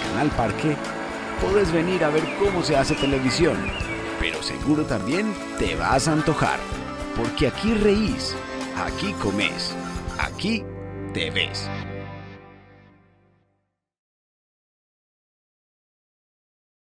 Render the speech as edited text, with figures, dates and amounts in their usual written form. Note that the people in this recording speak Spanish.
Canal Parque, podés venir a ver cómo se hace televisión, pero seguro también te vas a antojar, porque aquí reís, aquí comes, aquí te ves.